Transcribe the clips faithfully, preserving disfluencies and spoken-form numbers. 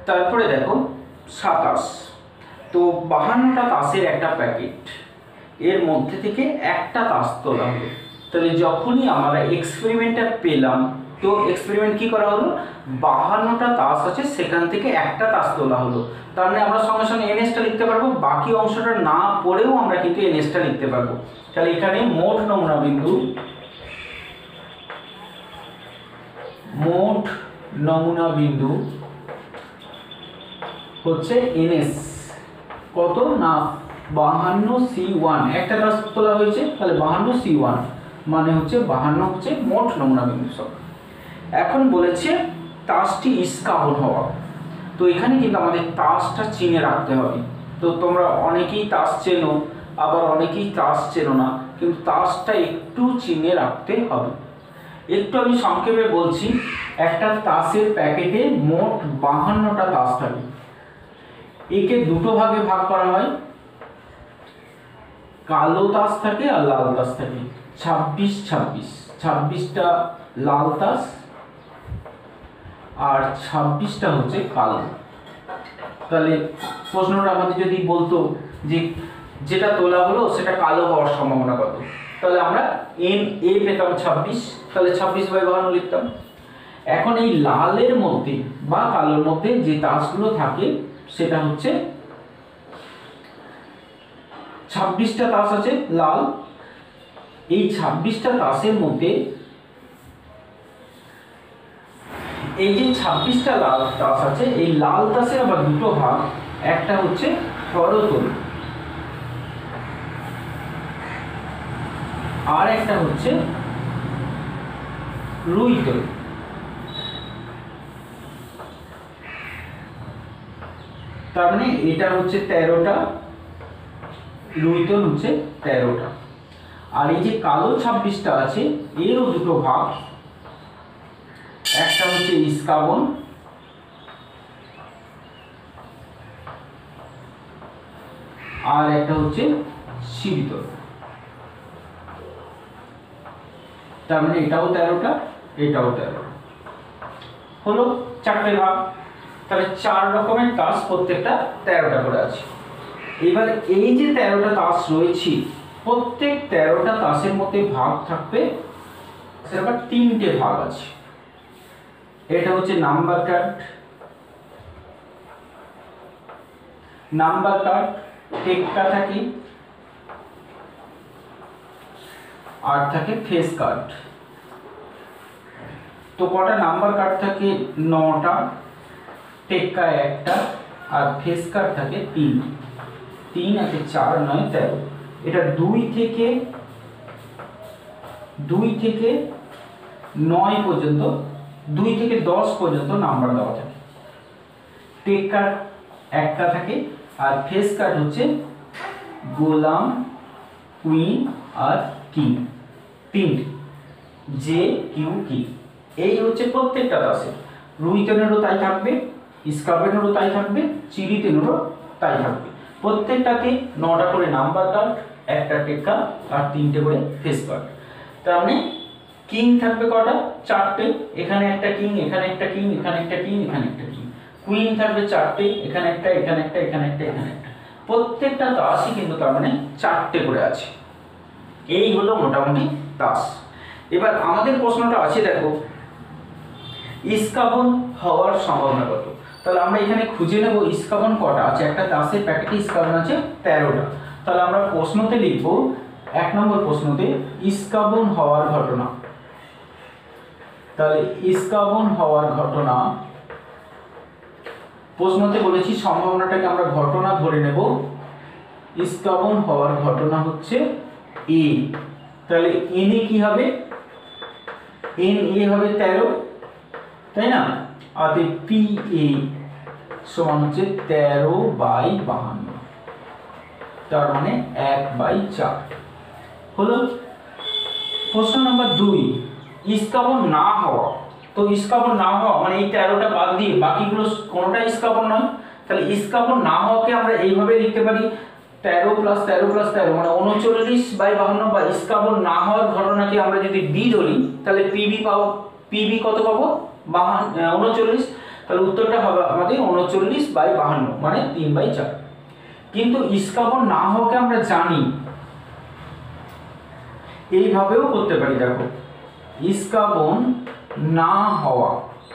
তারপরে দেখো সাতাশ, তো বাহান্নটা তাসের একটা প্যাকেট, এর মধ্যে থেকে একটা তাস তোলা হলো। তাহলে যখনই আমরা এক্সপেরিমেন্টটা পেলাম, তো এক্সপেরিমেন্ট কি করা হলো, বাহান্নটা তাস আছে সেখান থেকে একটা তাস তোলা হলো। তার মানে আমরা সঙ্গে সঙ্গে এনএসটা লিখতে পারবো, বাকি অংশটা না পড়েও আমরা কিন্তু এনএসটা লিখতে পারবো। তাহলে এখানে মোট নমুনা বিন্দু, মোট নমুনা বিন্দু হচ্ছে এনএস কত না বাহান্ন সি ওয়ান, একটা তাস তোলা হয়েছে, তাহলে বাহান্ন সি ওয়ান মানে হচ্ছে বাহান্ন হচ্ছে মোট নমুনা বিন্দু সংখ্যা। এখন বলেছে তাসটি ইস্কাবন হওয়া, তো এখানে কিন্তু আমাদের তাসটা চিনে রাখতে হবে। তো তোমরা অনেকেই তাস চেনো, আবার অনেকেই তাস চেনো না, কিন্তু তাসটা একটু চিনে রাখতে হবে। একটু আমি সংক্ষেপে বলছি, একটা তাসের প্যাকেটে মোট বাহান্নটা তাস থাকে। একে দুটো ভাগে ভাগ করা হয়, কালো তাস থাকে আর লাল তাস থাকে, ছাব্বিশ ছাব্বিশ, ছাব্বিশটা লাল তাস আর ছাব্বিশটা হচ্ছে কালো। তাহলে প্রশ্নটা আমাদের যদি বলতো যে যেটা তোলা হলো সেটা কালো হওয়ার সম্ভাবনা কত, তাহলে আমরা এন এ পেতাম ছাব্বিশ, তাহলে ছাব্বিশ বাই বাহান্ন লিখতাম। এখন এই লালের মধ্যে বা কালোর মধ্যে যে তাসগুলো থাকে সেটা হচ্ছে ছাব্বিশটা তাস আছে লাল, এই ছাব্বিশটা তাসের মধ্যে এই যে ছাব্বিশটা লাল তাস আছে, এই লাল তাসের আবার দুটো ভাগ, একটা হচ্ছে হরতল আর একটা হচ্ছে রুইতল। তার মানে এটা হচ্ছে তেরোটা, রুইতল হচ্ছে তেরোটা, আর এই যে কালো ছাব্বিশটা আছে এরও দুটো ভাগ, একটা হচ্ছে ইস্কাবন আর একটা হচ্ছে শিরিতল। তার মানে এটাও তেরোটা, এটাও তেরোটা, হলো চারটে ভাগ। তাহলে চার রকমের তাস, প্রত্যেকটা তেরোটা করে আছে। এবার এই যে তেরোটা তাস রয়েছে, প্রত্যেক তেরোটা তাসের মধ্যে ভাগ থাকবে, সেটা তিনটে ভাগ আছে। এটা হচ্ছে নাম্বার কার্ড, নাম্বার কার্ড টেক্কা থাকে আর থাকে ফেস কার্ড। তো কটা নাম্বার কার্ড থাকে, নটা, টেক্কা একটা আর ফেস কার্ড থাকে তিন, তিন আছে চার নয় তেরো। এটা দুই থেকে দুই থেকে নয় পর্যন্ত, দুই থেকে দশ পর্যন্ত নাম্বার দেওয়া থাকে। টেক কার্ড একটা থাকে আর ফেস কার্ড হচ্ছে গোলাম, কুইন আর কিং, তিনটে, জে কিউ কি। এই হচ্ছে প্রত্যেকটা তাসে, রুইতনেরও তাই থাকবে, ইস্কাবেনেরও তাই থাকবে, চিরিতেনেরও তাই থাকবে। প্রত্যেকটাতে নটা করে নাম্বার কার্ড, একটা টেক্কা আর তিনটে করে ফেস কার্ড। তার মানে কিং থাকবে কটা, চারটে, এখানে একটা কিং, এখানে একটা কিং, এখানে একটা কিং, এখানে একটা কিং। কুইন থাকবে চারটে, এখানে একটা, এখানে একটা, এখানে একটা, এখানে একটা। প্রত্যেকটা তাসই কিন্তু তার মানে চারটে করে আছে। এই হলো মোটামুটি তাস। এবার আমাদের প্রশ্নটা আছে, দেখো ইস্কাবন হওয়ার সম্ভাবনা কত। তাহলে আমরা এখানে খুঁজে নেব ইস্কাবন কটা আছে। একটা তাসের প্যাকেটে ইস্কাবন আছে তেরোটা। তাহলে আমরা প্রশ্নতে লিখব, এক নম্বর প্রশ্নতে ইস্কাবন হওয়ার ঘটনা। তাহলে ইস্কাবন হওয়ার ঘটনা, প্রশ্নতে বলেছি সম্ভাবনাটাকে আমরা ঘটনা ধরে নেব। ইস্কাবন হওয়ার ঘটনা হচ্ছে এ, তাহলে এন এ কি হবে, এন এ হবে তেরো, তাই না, আর পি এ সমান হচ্ছে তেরো বাই বাহান্ন, তার মানে এক বাই চার হলো। প্রশ্ন নম্বর দুই, ইস্কাবন না হওয়া। তো ইস্কাবন না হওয়া মানে এই তেরোটা বাদ দিয়ে বাকিগুলো কোনোটা ইস্কাবন নয়। তাহলে ইস্কাবন না হওয়াকে আমরা এইভাবে লিখতে পারি, তেরো প্লাস তেরো প্লাস তেরো মানে উনচল্লিশ বাই বাহান্ন, বা ইস্কাবন না হওয়ার ঘটনাকে আমরা যদি বি ধরি তাহলে পিবি পাবো, পিবি কত পাবো, বাহান্ন উনচল্লিশ। তাহলে উত্তরটা হবে আমাদের উনচল্লিশ বাই বাহান্ন মানে তিন বাই চার। কিন্তু ইস্কাবন না হওয়াকে আমরা জানি এইভাবেও করতে পারি। দেখো ইস্কাবন না হওয়া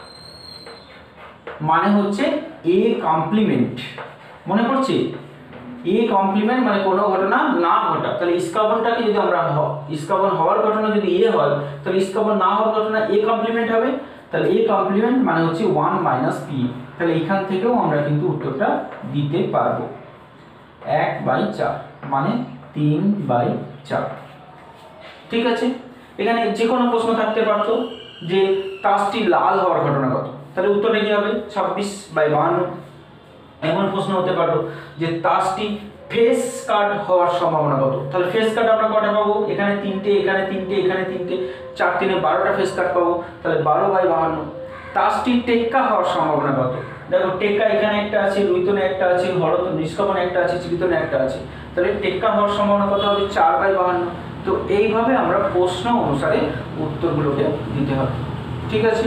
মানে হচ্ছে এ কমপ্লিমেন্ট, মনে পড়ছে এ কমপ্লিমেন্ট মানে কোনো ঘটনা না ঘটা। তাহলে ইস্কাবনটাকে যদি আমরা ইস্কাবন হওয়ার ঘটনা যদি এ হয় তাহলে ইস্কাবন না হওয়ার ঘটনা এ কমপ্লিমেন্ট হবে। তাহলে এ কমপ্লিমেন্ট মানে হচ্ছে ওয়ান মাইনাস পি। তাহলে এখান থেকেও আমরা কিন্তু উত্তরটা দিতে পারবো এক বাই চার মানে তিন বাই চার। ঠিক আছে, এখানে যে কোনো প্রশ্ন থাকতে পারতো যে তাসটি লাল হওয়ার ঘটনা কত, তাহলে উত্তরটা কি হবে ছাব্বিশ বাই বাহান্ন। এমন প্রশ্ন হতে পারতো যে তাসটি ফেস কাট হওয়ার সম্ভাবনা কত, তাহলে ফেস কাট আমরা কটা পাবো, এখানে তিনটে এখানে তিনটে এখানে তিনটে, চার তিনে বারোটা ফেস কাট পাবো, তাহলে বারো বাই বাহান্ন। তাসটি টেক্কা হওয়ার সম্ভাবনা কত, দেখো টেক্কা এখানে একটা আছে, রুইতনে একটা আছে, হরত নিষ্কামনে একটা আছে, চিবিতনে একটা আছে, তাহলে টেক্কা হওয়ার সম্ভাবনা কত হবে চার বাই বাহান্ন। তো এইভাবে আমরা প্রশ্ন অনুসারে উত্তরগুলোকে দিতে হবে। ঠিক আছে,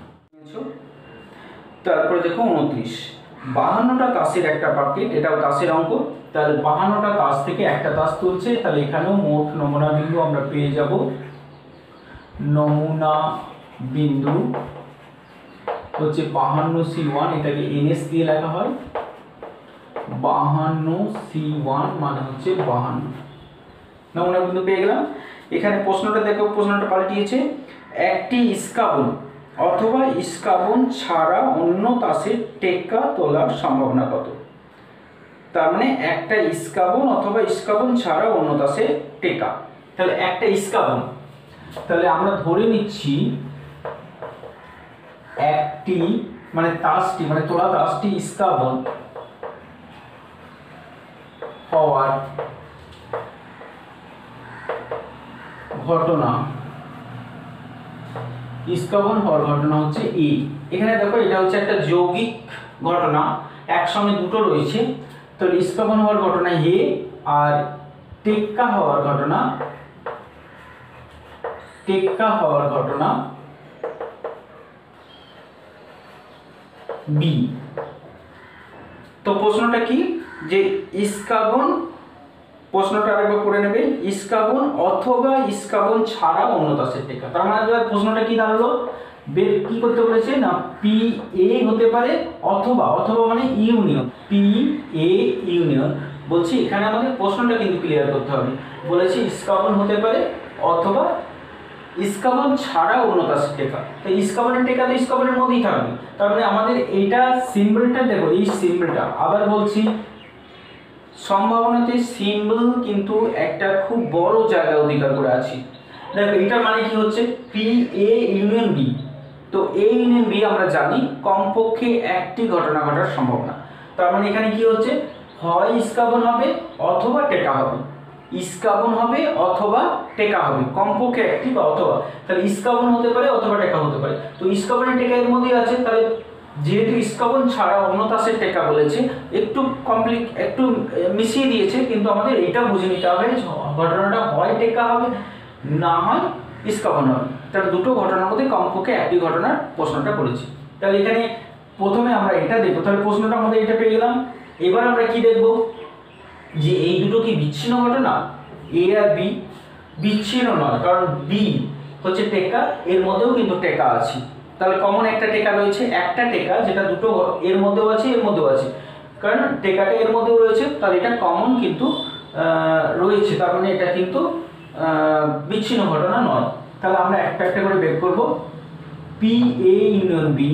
তারপরে দেখো উনত্রিশ, বাহান্নটা তাসের একটা পাকেট, এটাও তাসের অঙ্ক। তাহলে বাহান্নটা তাস থেকে একটা তাস তুলছে, তাহলে এখানেও মোট নমুনা বিন্দু আমরা পেয়ে যাব। নমুনা বিন্দু হচ্ছে বাহান্ন সি ওয়ান, এটাকে এনএস দিয়ে লেখা হয়। বাহান্ন সি ওয়ান মানে হচ্ছে বাহান্ন নমুনা বিন্দু পেয়ে গেলাম। এখানে প্রশ্নটা দেখো, প্রশ্নটা পাল্টিয়েছে, একটি ইস্কাবন অথবা ইস্কাবন ছাড়া অন্য তাসের টেক্কা তোলার সম্ভাবনা কত। তার মানে একটা ইস্কাবন অথবা ইস্কাবন ছাড়া অন্য তাসে টেক্কা, তাহলে একটা ইস্কাবন, তাহলে আমরা ধরে নিচ্ছি একটি মানে তাসটি মানে তোলা তাসটি ইস্কাবন হওয়ার ঘটনা, ইস্কাবন হওয়ার ঘটনা হচ্ছে এ। এখানে দেখো এটা হচ্ছে একটা যৌগিক ঘটনা, একসঙ্গে দুটো রয়েছে, তো ইস্কাবন হওয়ার ঘটনা এ আর টেক্কা হওয়ার ঘটনা টেক্কা হওয়ার ঘটনা বি। তো প্রশ্নটা কি যে ইস্কাবন, প্রশ্নটা আরেকবার পড়ে নেবে, ইস্কাবন অথবা ইস্কাবন ছাড়া অন্য তাসের টেক্কা। তার মানে প্রশ্নটা কি দাঁড়ালো, বের কি করতে বলেছে না পি এ হতে পারে অথবা, অথবা মানে ইউনিয়ন, পি এ ইউনিয়ন বলছি। এখানে আমাদের প্রশ্নটা কিন্তু ক্লিয়ার করতে হবে, বলেছে ইস্কাবন হতে পারে অথবা ইস্কাবন ছাড়া অন্য তাসের টেক্কা। তো ইস্কাবনের টেক্কা তো ইস্কাবনের মধ্যেই থাকবে, তার মানে আমাদের এইটা সিম্বলটা দেখো, এই সিম্বলটা আবার বলছি সম্ভাবনাতে সিম্বল কিন্তু একটা খুব বড় জায়গা অধিকার করে আছে। দেখো এটা মানে কি হচ্ছে পি এ ইউনিয়ন বি। তো এ ইউনিয়ন বি আমরা জানি কমপক্ষে একটি ঘটনা ঘটার সম্ভাবনা, তার মানে এখানে কি হচ্ছে হয় ইস্কাবন হবে অথবা টেক্কা হবে, ইস্কাবন হবে অথবা টেক্কা হবে, কমপক্ষে একটি বা অথবা। তাহলে ইস্কাবন হতে পারে অথবা টেক্কা হতে পারে, তো ইস্কাবনের টেক্কা এর মধ্যেই আছে। তাহলে যেহেতু ইস্কাবন ছাড়া অন্য তাসের টেক্কা বলেছে, একটু কমপ্লিক একটু মিশিয়ে দিয়েছে, কিন্তু আমাদের এটা বুঝে নিতে হবে ঘটনাটা হয় টেক্কা হবে না হয় ইস্কাবন হবে। তাহলে দুটো ঘটনার মধ্যে কমপক্ষে একটি ঘটনার প্রশ্নটা করেছি। তাহলে এখানে প্রথমে আমরা এটা দেখবো, তাহলে প্রশ্নটা আমাদের এটা পেয়ে গেলাম। এবার আমরা কি দেখব যে এই দুটো কি বিচ্ছিন্ন ঘটনা, এ আর বি বিচ্ছিন্ন নয়, কারণ বি হচ্ছে টেক্কা, এর মধ্যেও কিন্তু টেক্কা আছে। তাহলে কমন একটা টেক্কা রয়েছে, একটা টেক্কা যেটা দুটো এর মধ্যেও আছে এর মধ্যেও আছে, কারণ টেক্কাটা এর মধ্যেও রয়েছে, তাহলে এটা কমন কিন্তু রয়েছে, তার মানে এটা কিন্তু বিচ্ছিন্ন ঘটনা নয়। তাহলে আমরা একটা একটা করে বের করব। পি এ ইউনিয়ন বি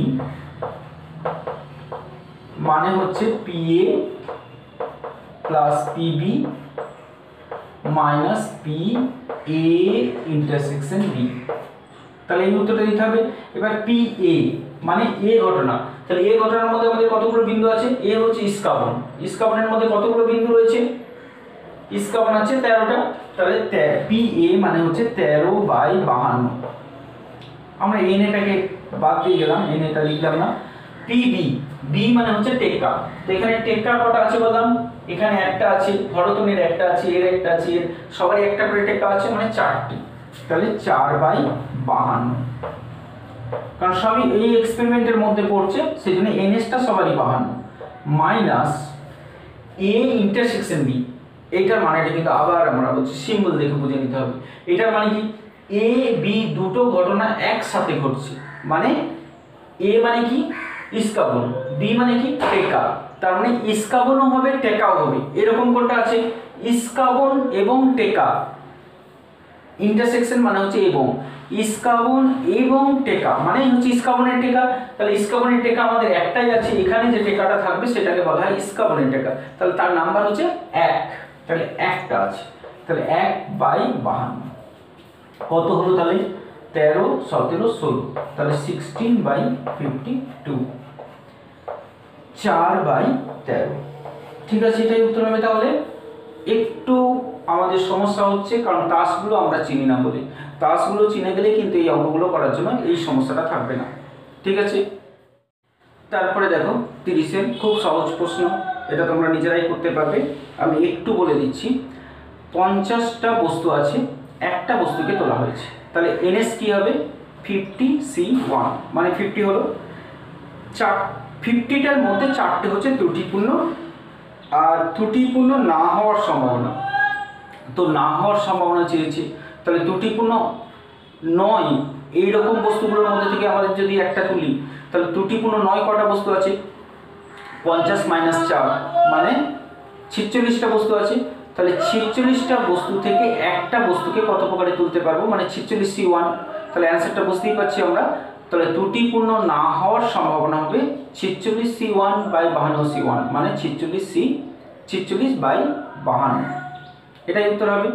মানে হচ্ছে P A plus P B minus P A intersection B. তাহলে এই উত্তরটা দিতে হবে। এবার পি এ মানে এ ঘটনা, তাহলে এ ঘটনার মধ্যে আমাদের কতগুলো বিন্দু আছে, এ হচ্ছে ইস্কাবন, ইস্কাবনের মধ্যে কতগুলো বিন্দু রয়েছে, ইস্কাবন আছে তেরোটা, তাহলে পি এ মানে হচ্ছে তেরো বাই বাহান্ন। আমরা এন এটাকে বাদ দিয়ে গেলাম, এন এটা লিখলাম না। পি বি, বি মানে হচ্ছে টেক্কা, তো এখানে টেক্কা কটা আছে বললাম, এখানে একটা আছে, হরতনের একটা আছে, এর একটা আছে, এর সবারই একটা করে টেক্কা আছে, মানে চারটি, তাহলে চার বাই বাহান্ন। কারণ সবই এই এক্সপেরিমেন্টের মধ্যে পড়ছে, সেই জন্য এনএসটা সবারই বাহান্ন মাইনাস এ ইন্টারসেকশন বি। এইটার মানেটা কিন্তু আবার আমরা বলছি সিম্বল দেখে বুঝে নিতে হবে। এটার মানে কি এ বি দুটো ঘটনা একসাথে ঘটছে, মানে এ মানে কি ইস্কাবন, বি মানে কি টেকা, তার মানে ইস্কাবনও হবে টেকাও হবে। এরকম কোনটা আছে ইস্কাবন এবং টেকা, ইন্টারসেকশন মানে হচ্ছে এবং, ইস্কাবন এবং টেকা মানে হচ্ছে ইস্কাবনের টেকা। তাহলে ইস্কাবনের টেকা আমাদের একটাই আছে, এখানে যে টেকাটা থাকবে সেটাকে বলা হয় ইস্কাবনের টেকা। তাহলে তার নাম্বার হচ্ছে এক, তাহলে একটা আছে। তাহলে এক বাই বাহান্ন কত হলো তাহলে তেরো সতেরো ষোলো, তাহলে সিক্সটিন বাই ফিফটি টু, চার বাই তেরো। ঠিক আছে, এটাই উত্তর হবে। তাহলে একটু আমাদের সমস্যা হচ্ছে কারণ তাসগুলো আমরা চিনি না বলে, তাসগুলো চিনে গেলে কিন্তু এই অঙ্কগুলো করার জন্য এই সমস্যাটা থাকবে না। ঠিক আছে, তারপরে দেখো তিরিশের খুব সহজ প্রশ্ন, এটা তোমরা নিজেরাই করতে পারবে। আমি একটু বলে দিচ্ছি, পঞ্চাশটা বস্তু আছে, একটা বস্তুকে তোলা হয়েছে, তাহলে এনএস কি হবে ফিফটি সি ওয়ান, মানে ফিফটি হলো চার, ফিফটিটার মধ্যে চারটে হচ্ছে ত্রুটিপূর্ণ আর ত্রুটিপূর্ণ না হওয়ার সম্ভাবনা। তো না হওয়ার সম্ভাবনা চেয়েছি, তাহলে ত্রুটিপূর্ণ নয় এইরকম বস্তুগুলোর মধ্যে থেকে আমাদের যদি একটা তুলি, তাহলে ত্রুটিপূর্ণ নয় কটা বস্তু আছে পঞ্চাশ মাইনাস চার মানে ছিচল্লিশটা বস্তু আছে। তাহলে ছিচল্লিশটা বস্তু থেকে একটা বস্তুকে কত প্রকারে তুলতে পারবো, মানে ছিচল্লিশ সি ওয়ান। তাহলে অ্যান্সারটা বুঝতেই পারছি আমরা। তাহলে ত্রুটিপূর্ণ না হওয়ার সম্ভাবনা হবে ছিচল্লিশ সি ওয়ান বাই বাহান্ন সি ওয়ান, মানে ছিচল্লিশ সি ছিচল্লিশ বাই বাহান্ন, এটাই উত্তর হবে।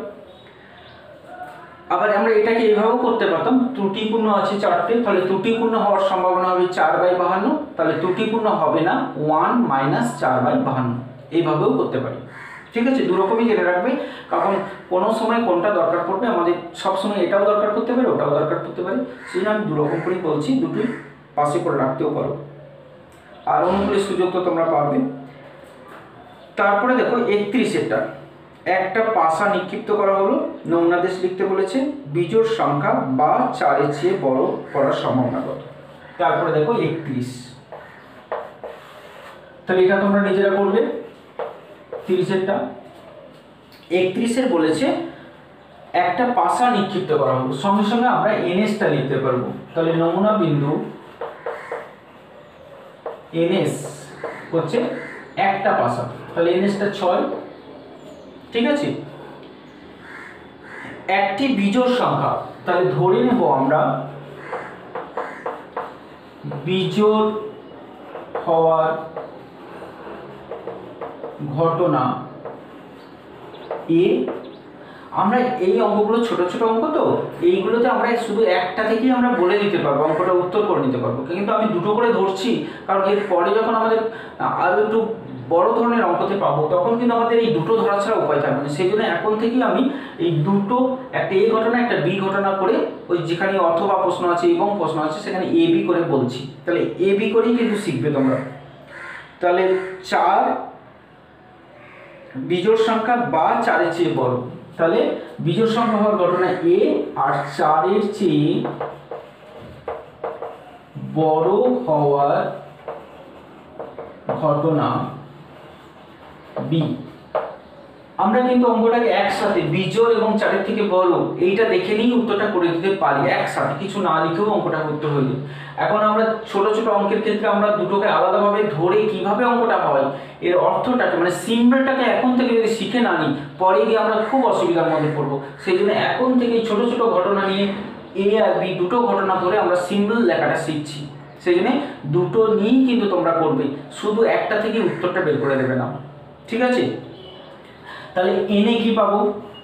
আবার আমরা এটাকে এইভাবেও করতে পারতাম, ত্রুটিপূর্ণ আছে চারটে, তাহলে ত্রুটিপূর্ণ হওয়ার সম্ভাবনা হবে চার বাই বাহান্ন, তাহলে ত্রুটিপূর্ণ হবে না ওয়ান মাইনাস চার বাই বাহান্ন, এইভাবেও করতে পারি। ঠিক আছে, দুরকমই জেনে রাখবে, কারণ কোনো সময় কোনটা দরকার পড়বে, আমাদের সবসময় এটাও দরকার পড়তে পারে ওটাও দরকার পড়তে পারে, সেই জন্য আমি দুরকম করেই বলছি, দুটোই পাশে করে রাখতেও পারো, আর অনুকূলের সুযোগ তো তোমরা পাবে। তারপরে দেখো একত্রিশেরটা, একটা পাশা নিক্ষিপ্ত করা হলো, নমুনাদেশ লিখতে বলেছে, বিজোড় সংখ্যা বা চারের চেয়ে বড় করার সম্ভাবনা কত। তারপরে দেখো একত্রিশ, তাহলে এটা তোমরা নিজেরা করবে। তিরিশেরটা একত্রিশের বলেছে একটা পাশা নিক্ষিপ্ত করা হলো, সঙ্গে সঙ্গে আমরা এনএসটা লিখতে পারবো, তাহলে নমুনা বিন্দু এনএস হচ্ছে একটা পাশা, তাহলে এনএসটা ছয়। ঠিক আছে, একটি বিজোড় সংখ্যা, তাহলে ধরে নেব আমরা বিজোড় হওয়ার ঘটনা এ। আমরা এই অঙ্কগুলো ছোট ছোট অঙ্ক, তো এইগুলোতে আমরা শুধু একটা থেকেই আমরা বলে দিতে পারবো, অঙ্কটা উত্তর করে নিতে পারবো, কিন্তু আমি দুটো করে ধরছি কারণ এর পরে যখন আমাদের আরও একটু বড় ধরনের অঙ্কতে পাবো তখন কিন্তু আমাদের এই দুটো ধরা ছাড়া উপায় থাকবে না, সেই জন্য এখন থেকেই আমি এই দুটো, একটা এ ঘটনা একটা বি ঘটনা করে, ওই যেখানে অথবা প্রশ্ন আছে এবং প্রশ্ন আছে সেখানে এ বি করে বলছি, তাহলে এ বি করেই কিন্তু শিখবে তোমরা। তাহলে চার বিজোড় সংখ্যা বা চারের চেয়ে বড়, তাহলে বিজোড় সংখ্যা হওয়ার ঘটনা এ আর চারের চেয়ে বড় হওয়ার ঘটনা বি। আমরা কিন্তু অঙ্কটাকে একসাথে বিজোড় এবং চারের থেকে বড় এইটা দেখে নিয়ে উত্তরটা করে দিতে পারি, একসাথে কিছু না লিখেও অঙ্কটা করতে হইলে। এখন আমরা ছোট ছোট অঙ্কের ক্ষেত্রে আমরা দুটোকে আলাদাভাবে ধরে কিভাবে অঙ্কটা হয় এর অর্থটাকে মানে সিম্বলটাকে এখন থেকে যদি শিখে না নিই পরে গিয়ে আমরা খুব অসুবিধার মধ্যে পড়বো, সেই জন্য এখন থেকে ছোট ছোট ঘটনা নিয়ে এ আর বি দুটো ঘটনা ধরে আমরা সিম্বল লেখাটা শিখছি, সেই জন্য দুটো নিয়েই কিন্তু তোমরা করবে, শুধু একটা থেকে উত্তরটা বের করে দেবে না। ঠিক আছে, তাহলে এনে কি পাবো,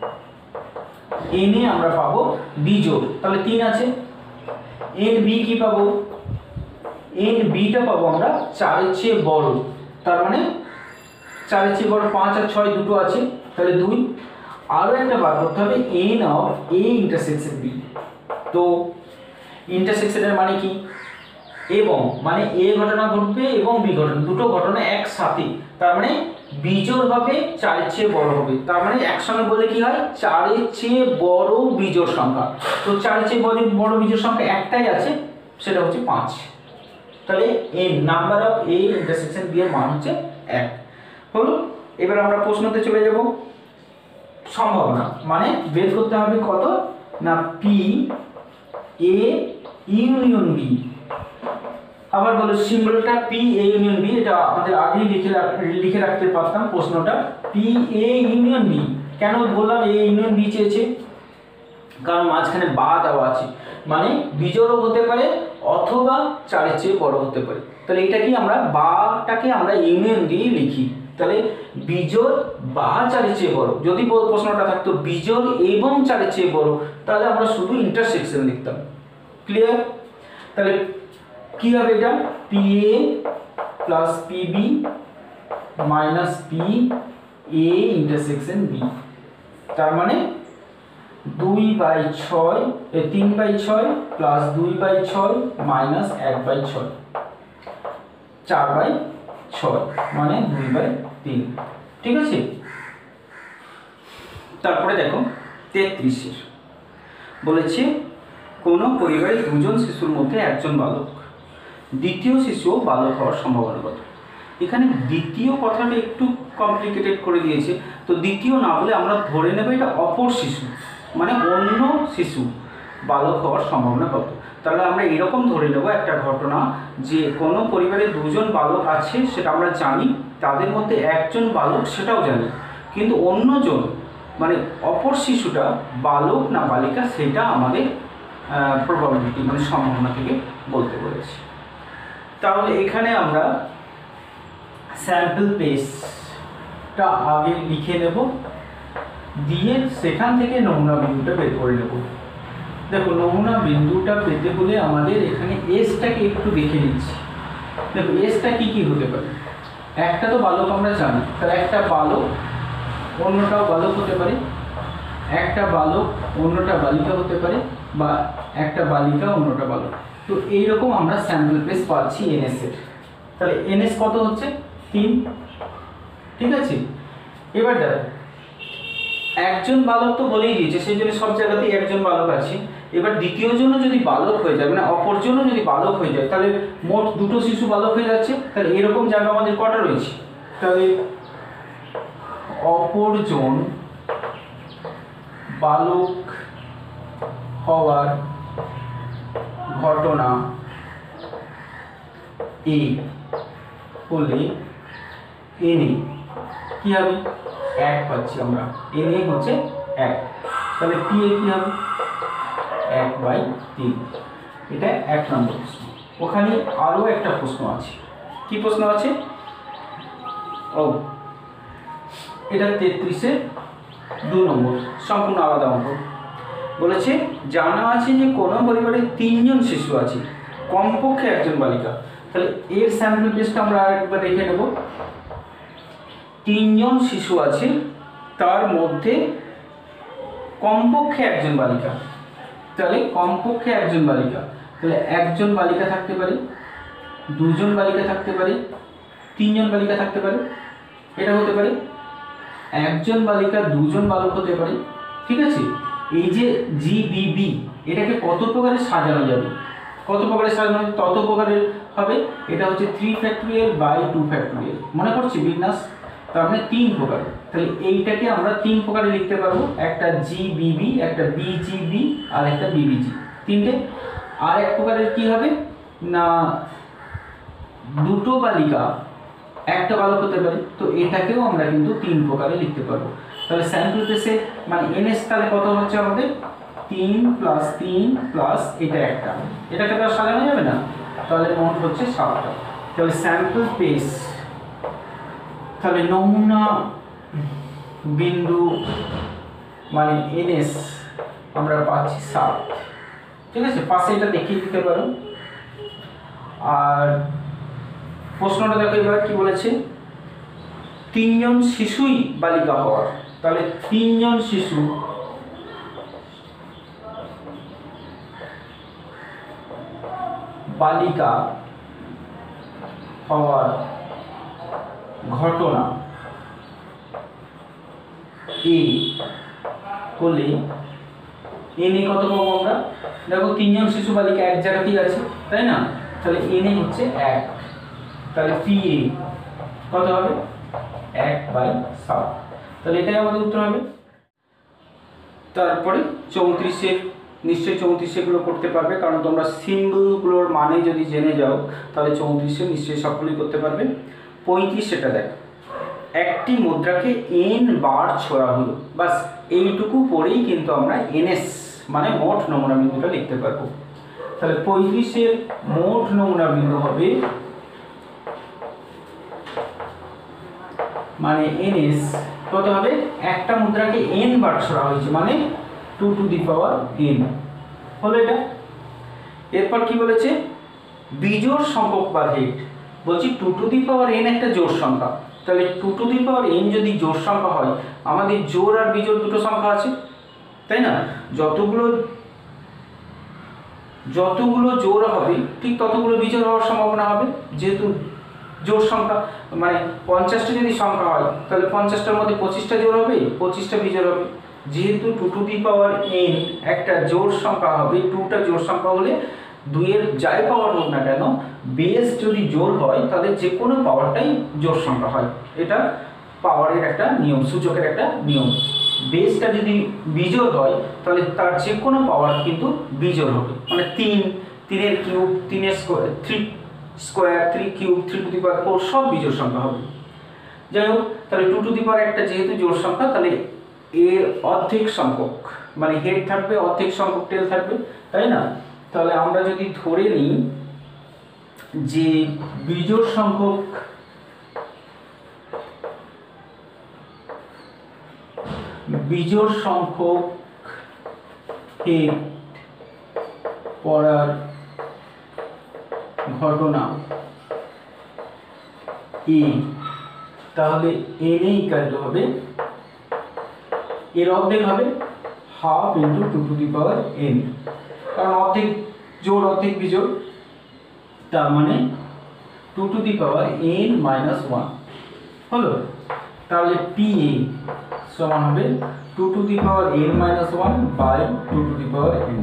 এনে আমরা পাবো বিজোড়, তাহলে তিন আছে। এন বি কি পাবো, এন বিটা পাবো আমরা চারের চেয়ে বড়, তার মানে চারের চেয়ে বড় পাঁচ আর ছয় দুটো আছে, তাহলে দুই। আরও একটা বার করতে হবে N of A intersection B, তো ইন্টারসেকশনের মানে কি এবং, মানে এ ঘটনা ঘটবে এবং বি ঘটনা দুটো ঘটনা একসাথে, তার মানে বিজোড় হবে চারের চেয়ে বড় হবে, তার মানে একসঙ্গে বললে কি হয় চারের চেয়ে বড় বিজোড় সংখ্যা। তো চারের চেয়ে বড় বড় বিজোড় সংখ্যা একটাই আছে, সেটা হচ্ছে পাঁচ। তাহলে এই number of A intersection B এর মান হচ্ছে এক হলো। এবার আমরা প্রশ্নতে চলে যাব। সম্ভাবনা মানে বের করতে হবে কত না পি এ ইউনিয়ন বি। আবার বলো সিম্বলটা পি এ ইউনিয়ন বি, এটা আমাদের আগেই লিখে লিখে রাখতে পারতাম প্রশ্নটা। পি এ ইউনিয়ন বি কেন বললাম এ ইউনিয়ন বি চেয়েছে, কারণ মাঝখানে বা দেওয়া আছে, মানে বিজোড়ও হতে পারে অথবা চারের চেয়ে বড় হতে পারে। তাহলে এটা কি আমরা বাটাকে আমরা ইউনিয়ন দিয়ে লিখি, তাহলে বিজোড় বা চারের চেয়ে বড়। যদি প্রশ্নটা থাকতো বিজোড় এবং চারের চেয়ে বড়, তাহলে আমরা শুধু ইন্টারসেকশন লিখতাম। ক্লিয়ার? তাহলে কি হবে এটা P A plus P B minus P A intersection B, তার মানে দুই বাই ছয় তিন বাই ছয় প্লাস দুই বাই ছয় মাইনাস এক বাই ছয়, চার বাই ছয় মানে দুই বাই তিন। ঠিক আছে? তারপরে দেখো তেত্রিশের বলেছে কোনো পরিবারে দুজন শিশুর মধ্যে একজন বালক, দ্বিতীয় শিশুও বালক হওয়ার সম্ভাবনা কত। এখানে দ্বিতীয় কথাটা একটু কমপ্লিকেটেড করে দিয়েছে, তো দ্বিতীয় না বলে আমরা ধরে নেব এটা অপর শিশু, মানে অন্য শিশু বালক হওয়ার সম্ভাবনা কত। তাহলে আমরা এরকম ধরে নেব একটা ঘটনা যে কোনো পরিবারে দুজন বালক আছে সেটা আমরা জানি, তাদের মধ্যে একজন বালক সেটাও জানি, কিন্তু অন্যজন মানে অপর শিশুটা বালক না বালিকা সেটা আমাদের প্রবাবিলিটি মানে সম্ভাবনা থেকে বলতে বলেছি। তাহলে এখানে আমরা স্যাম্পল পেজটা আগে লিখে নেব, দিয়ে সেখান থেকে নমুনা বিন্দুটা বের করে নেব। দেখো নমুনা বিন্দুটা পেতে হলে আমাদের এখানে এসটাকে একটু দেখে নিচ্ছি। দেখো এসটা কি কি হতে পারে, একটা তো বালক আমরা জানি, তাহলে একটা বালক অন্যটাও বালক হতে পারে, একটা বালক অন্যটা বালিকা হতে পারে, বা একটা বালিকা অন্যটা বালক। তো এইরকম আমরা স্যাম্পল পেজ পাচ্ছি এনএস এর। তাহলে এনএস কত হচ্ছে তিন। ঠিক আছে? এবার দেখো একজন বালক তো বলেই দিয়েছে, সেই জন্য সব জায়গাতেই একজন বালক আছে। এবার দ্বিতীয় জন্য যদি বালক হয়ে যায় মানে অপর জন্য যদি বালক হয়ে যায়, তাহলে মোট দুটো শিশু বালক হয়ে যাচ্ছে। তাহলে এরকম জায়গা আমাদের কটা রয়েছে, তাহলে অপরজন বালক হওয়ার ঘটনা এ হলে এনে কি হবে এক পাচ্ছি আমরা, এনে হচ্ছে এক। তাহলে পি এ কি হবে এক বাই তিন। এটা এক নম্বর প্রশ্ন। ওখানে আরও একটা প্রশ্ন আছে। কি প্রশ্ন আছে? ও এটা তেত্রিশে দু নম্বর, সম্পূর্ণ আলাদা অঙ্ক। বলেছে জানা আছে যে কোনো পরিবারে তিনজন শিশু আছে, কমপক্ষে একজন বালিকা। তাহলে এর স্যাম্পল পেজটা আমরা আরেকবার দেখে নেব। তিনজন শিশু আছে, তার মধ্যে কমপক্ষে একজন বালিকা। তাহলে কমপক্ষে একজন বালিকা, তাহলে একজন বালিকা থাকতে পারে, দুজন বালিকা থাকতে পারে, তিনজন বালিকা থাকতে পারে, এটা হতে পারে একজন বালিকা দুজন বালক হতে পারে। ঠিক আছে? এই যে জি বি বি এটাকে কত প্রকারে সাজানো যাবে, কত প্রকারে সাজানো হবে তত প্রকারের হবে। এটা হচ্ছে three factorial by two factorial, মনে করছি বিন্যাস, তার মানে তিন প্রকার। তাহলে এইটাকে আমরা তিন প্রকারে লিখতে পারবো, একটা জি বিবি, একটা বিজিবি আর একটা বিবিজি, তিনটে। আর এক প্রকারের কি হবে না দুটো বালিকা একটা বালক হতে পারে, তো এটাকেও আমরা কিন্তু তিন প্রকারে লিখতে পারবো। তাহলে স্যাম্পল পেসে মানে এনএস তাহলে কত হচ্ছে আমাদের তিন প্লাস তিন প্লাস এটা একটা, এটাকে তো সাজানো যাবে না, তাহলে মোট হচ্ছে সাতটা। তাহলে স্যাম্পল পেস তাহলে নমুনা বিন্দু মানে এনএস আমরা পাচ্ছি সাত। ঠিক আছে? পাশে এটা দেখিয়ে দিতে পারো। আর প্রশ্নটা দেখো এবার কি বলেছে, তিনজন শিশুই বালিকা হওয়ার। তাহলে তিনজন শিশু বালিকা হওয়ার ঘটনা এ হলে এনে কত পাবো আমরা? দেখো তিনজন শিশু বালিকা এক জায়গাতেই আছে, তাই না? তাহলে এন হচ্ছে এক, তাহলে পি এ কত হবে এক বাই সাত, তাহলে এটাই আমাদের উত্তর হবে। তারপরে চৌত্রিশের নিশ্চয়ই চৌত্রিশে গুলো করতে পারবে, কারণ তোমরা সিম্বলগুলোর মানে যদি জেনে যাও তাহলে চৌত্রিশে নিশ্চয়ই সবগুলোই করতে পারবে। পঁয়ত্রিশ সেটা দেখ, একটি মুদ্রাকে এন বার ছোড়া হলো, বাস এইটুকু পড়েই কিন্তু আমরা এনএস মানে মোট নমুনা বিন্দুটা লিখতে পারবো। তাহলে পঁয়ত্রিশের মোট নমুনা বিন্দু হবে মানে এনএস কত হবে, একটা মুদ্রাকে এন বার ছোড়া হয়েছে মানে two to the power N হলো এটা। এরপর কি বলেছে, বিজোড় সংখ্যক বা হেড, বলছি two to the power N একটা জোড় সংখ্যা, তাহলে two to the power N যদি জোড় সংখ্যা হয়, আমাদের জোড় আর বিজোড় দুটো সংখ্যা আছে তাই না, যতগুলো যতগুলো জোড় হবে ঠিক ততগুলো বিজোড় হওয়ার সম্ভাবনা হবে, যেহেতু জোড় সংখ্যা মানে পঞ্চাশটা যদি সংখ্যা হয় তাহলে পঞ্চাশটার মধ্যে পঁচিশটা জোড় হবে, পঁচিশটা বিজোড় হবে, যেহেতু two to the power N একটা জোড় সংখ্যা হবে, টুটা জোড় সংখ্যা হলে দুইয়ের যাই পাওয়ার হোক না কেন বেস যদি জোড় হয় তাহলে যে কোনো পাওয়ারটাই জোড় সংখ্যা হয়, এটা পাওয়ারের একটা নিয়ম, সূচকের একটা নিয়ম। বেসটা যদি বিজোড় হয় তাহলে তার যে কোনো পাওয়ার কিন্তু বিজোড় হবে, মানে তিন, তিনের কিউব, তিনের square, three square, three cube, three to the power four সব বিজোড় সংখ্যা হবে। যাই হোক, তাহলে টু টু দি পাওয়ার একটা যেহেতু জোড় সংখ্যা তাহলে এর অর্ধেক সংখ্যক মানে হেড থাকবে, অর্ধেক সংখ্যক টেল থাকবে তাই না। তাহলে আমরা যদি ধরে নিই যে বিজোড় সংখ্যক বিজোড় সংখ্যক হেড পড়ার ঘটনা এ, তাহলে এন এ ইকুয়াল টু হবে এর অর্ধেক হবে half into two to the power N, কারণ অর্ধেক জোড় অর্ধেক বিজোড়, তার মানে two to the power N minus one হলো। তাহলে পি এ সমান হবে two to the power N minus one by two to the power N,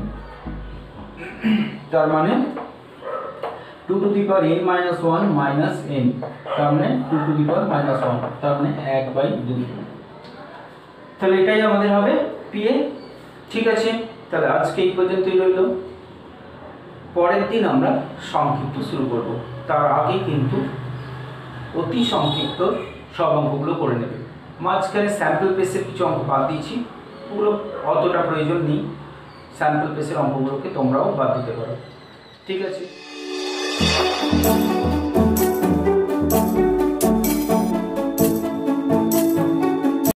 তার মানে two to the power N minus one minus N, তার মানে two to the power minus one, তার মানে এক বাই দুই। তাহলে এটাই আমাদের হবে পি এ। ঠিক আছে, তাহলে আজকে এই পর্যন্তই রইল। পরের দিন আমরা সংক্ষিপ্ত শুরু করব, তার আগে কিন্তু অতি সংক্ষিপ্ত সব অঙ্কগুলো করে নেবে। মাঝখানে স্যাম্পল পেসের কিছু অঙ্ক বাদ দিয়েছি, ওগুলো অতটা প্রয়োজন নেই, স্যাম্পল পেসের অঙ্কগুলোকে তোমরাও বাদ দিতে পারো। ঠিক আছে।